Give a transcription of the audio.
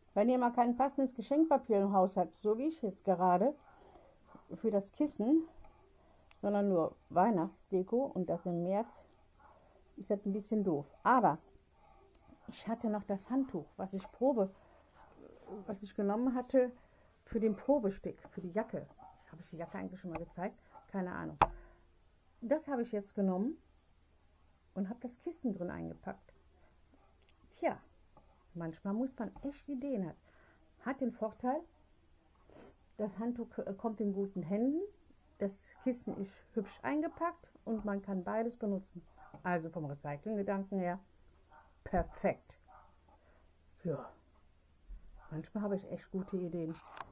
Wenn ihr mal kein passendes Geschenkpapier im Haus habt, so wie ich jetzt gerade, für das Kissen, sondern nur Weihnachtsdeko und das im März, ist das ein bisschen doof. Aber ich hatte noch das Handtuch, was ich genommen hatte für den Probestick, für die Jacke. Habe ich die Jacke eigentlich schon mal gezeigt? Keine Ahnung. Das habe ich jetzt genommen und habe das Kissen drin eingepackt. Tja, manchmal muss man echt Ideen haben. Hat den Vorteil, das Handtuch kommt in guten Händen, das Kissen ist hübsch eingepackt und man kann beides benutzen. Also vom Recycling-Gedanken her perfekt. Ja, manchmal habe ich echt gute Ideen.